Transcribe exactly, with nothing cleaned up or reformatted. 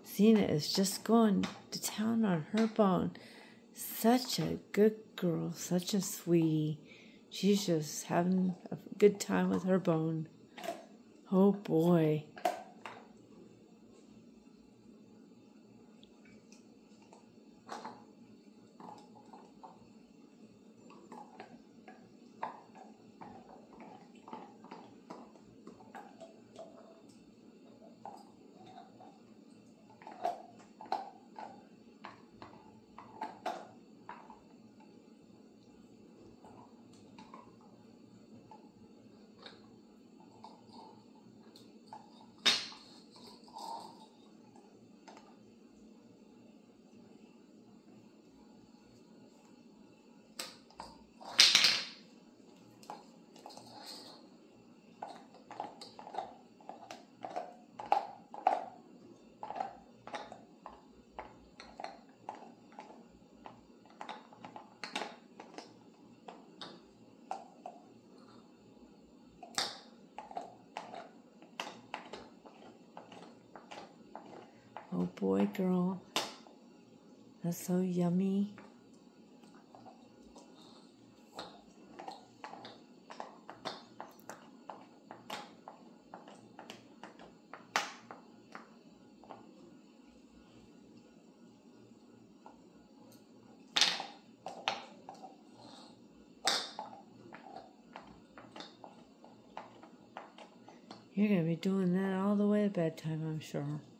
Zena is just going to town on her bone. Such a good girl, such a sweetie. She's just having a good time with her bone. Oh boy. Oh boy, girl. That's so yummy. You're going to be doing that all the way to bedtime, I'm sure.